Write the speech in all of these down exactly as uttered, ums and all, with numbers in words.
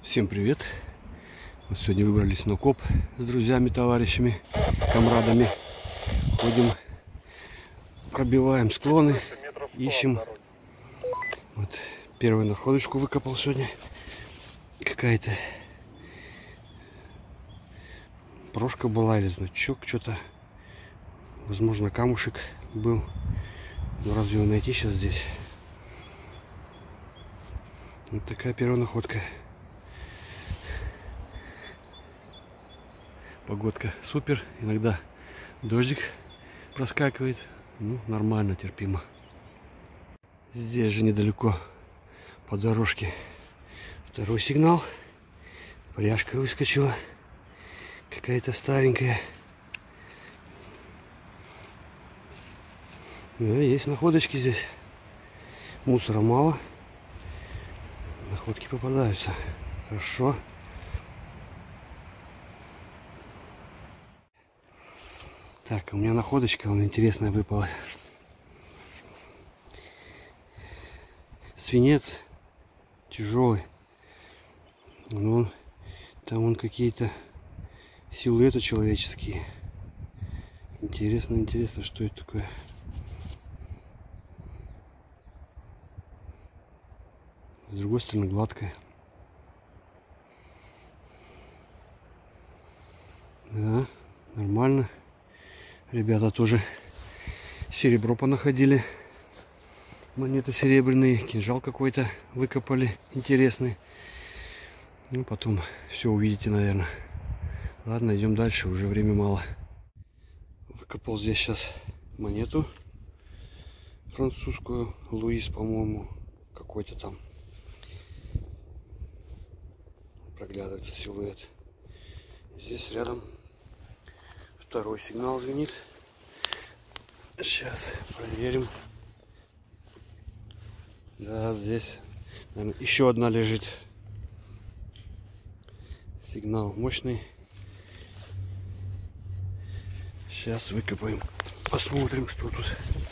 Всем привет! Вот сегодня выбрались на коп с друзьями, товарищами, комрадами. Ходим, пробиваем склоны, ищем. Вот первую находочку выкопал сегодня. Какая-то брошка была или значок, что-то. Возможно, камушек был. Но разве его найти сейчас здесь? Вот такая первая находка. Погодка супер. Иногда дождик проскакивает. Ну, нормально, терпимо. Здесь же недалеко по дорожке второй сигнал. Пряжка выскочила. Какая-то старенькая. Ну, есть находочки здесь. Мусора мало. Находки попадаются. Хорошо. Так, у меня находочка, он интересная выпала. Свинец тяжелый. Ну, там вон какие-то силуэты человеческие. Интересно, интересно, что это такое. С другой стороны гладкая. Да, нормально. Ребята тоже серебро понаходили. Монеты серебряные. Кинжал какой-то выкопали. Интересный. Ну, потом все увидите, наверное. Ладно, идем дальше. Уже время мало. Выкопал здесь сейчас монету. Французскую. Луис, по-моему. Какой-то там. Проглядывается силуэт. Здесь рядом второй сигнал звенит. Сейчас проверим. Да, здесь, наверное, еще одна лежит. Сигнал мощный. Сейчас выкопаем. Посмотрим, что тут.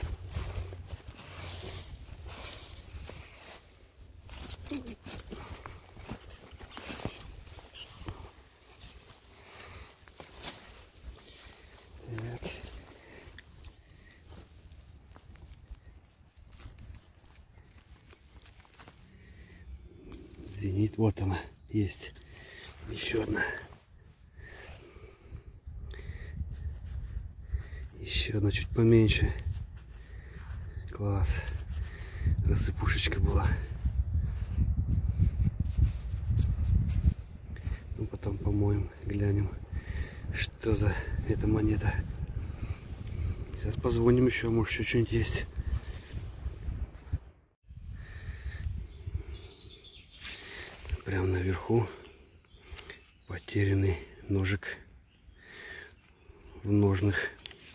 Зенит, вот она есть. Еще одна. Еще одна чуть поменьше. Класс. Рассыпушечка была. Ну, потом помоем, глянем, что за эта монета. Сейчас позвоним еще, может еще что-нибудь есть. Прямо наверху потерянный ножик в ножных.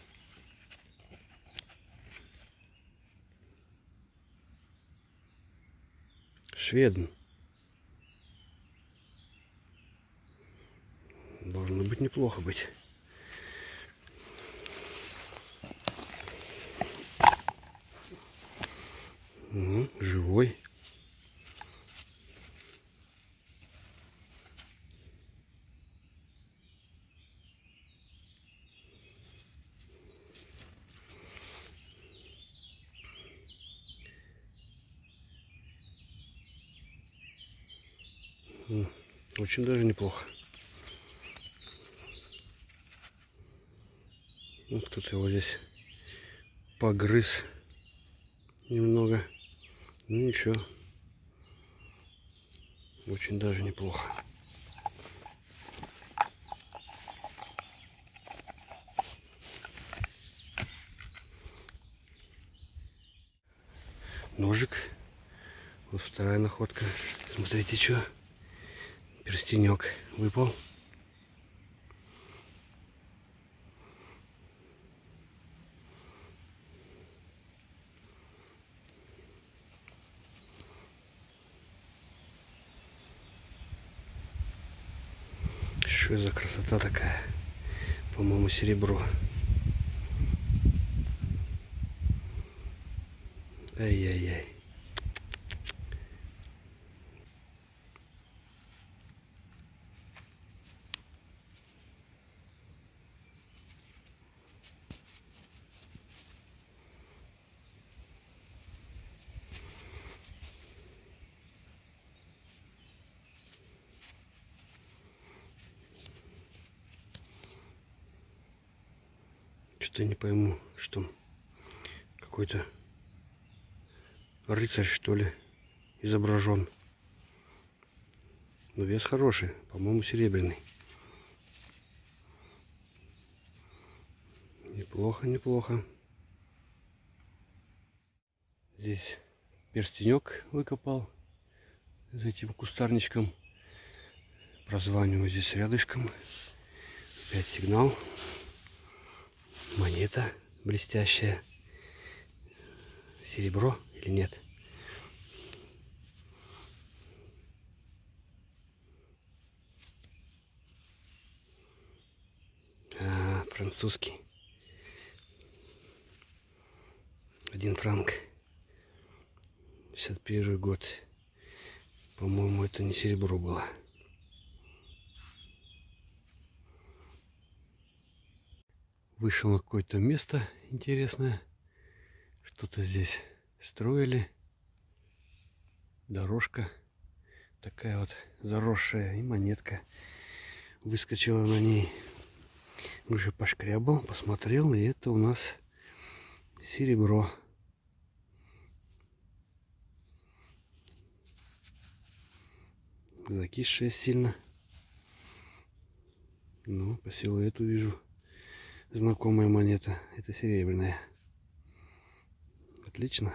Шведен. Должно быть неплохо быть. Угу, живой. Очень даже неплохо. Вот кто-то его здесь погрыз немного. Ну ничего. Очень даже неплохо. Ножик. Вот вторая находка. Смотрите, что. Перстенек выпал. Что за красота такая? По-моему, серебро. Ай-яй-яй. Что-то не пойму, что какой-то рыцарь, что ли, изображен. Но вес хороший, по-моему, серебряный. Неплохо, неплохо. Здесь перстенек выкопал за этим кустарничком. Прозваниваю здесь рядышком. Опять сигнал. Монета блестящая. Серебро или нет? А, французский. Один франк. шестьдесят первый год. По-моему, это не серебро было. Вышел на какое-то место интересное. Что-то здесь строили. Дорожка такая вот заросшая. И монетка выскочила на ней. Уже пошкрябал, посмотрел. И это у нас серебро. Закисшая сильно. Ну, по силуэту вижу. Знакомая монета. Это серебряная. Отлично.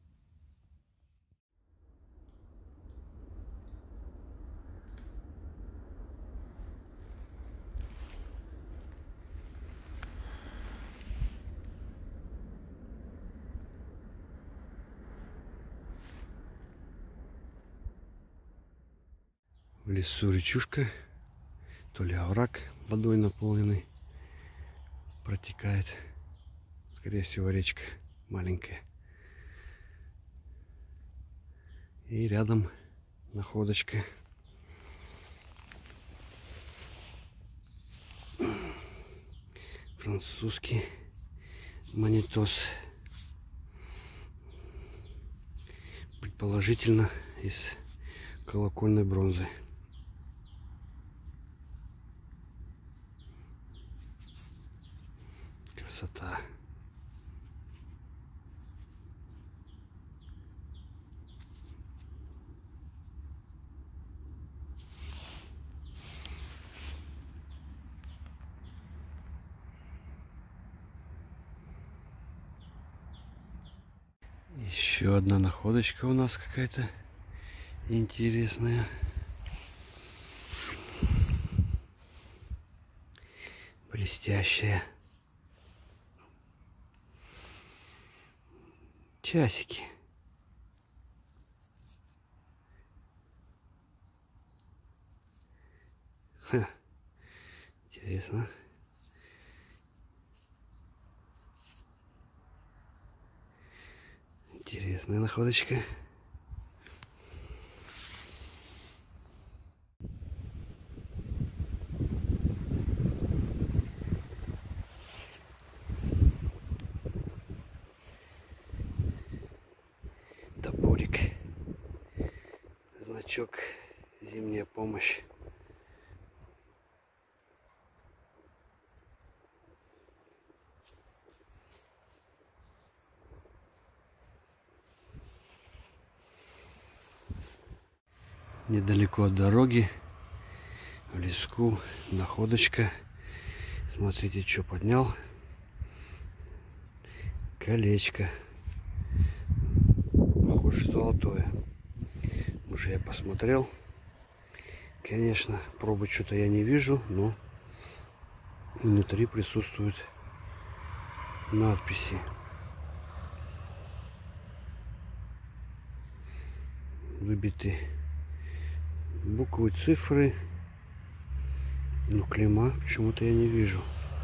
В лесу речушка. То ли овраг водой наполненный. Протекает. Скорее всего, речка маленькая. И рядом находочка. Французский монетос. Предположительно из колокольной бронзы. Красота. Еще одна находочка у нас какая-то интересная. Блестящая. Часики. Ха. Интересно. Интересная находочка. Топорик. Значок «Зимняя помощь». Недалеко от дороги, в леску, находочка. Смотрите, что поднял. Колечко. Похоже, золотое. Уже я посмотрел. Конечно, пробы что-то я не вижу, но внутри присутствуют надписи. Выбиты буквы, цифры. Но клейма почему-то я не вижу.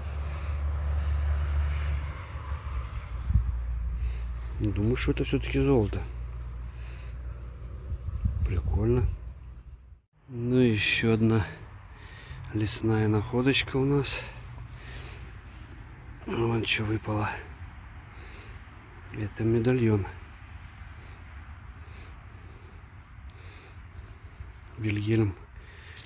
Думаю, что это все-таки золото. Прикольно. Ну и еще одна лесная находочка у нас. Вон что выпало. Это медальон. Вильгельм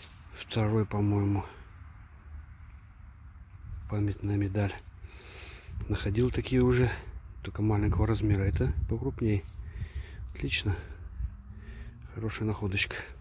второй, по-моему. Памятная медаль. Находил такие уже, только маленького размера. Это покрупнее. Отлично. Хорошая находочка.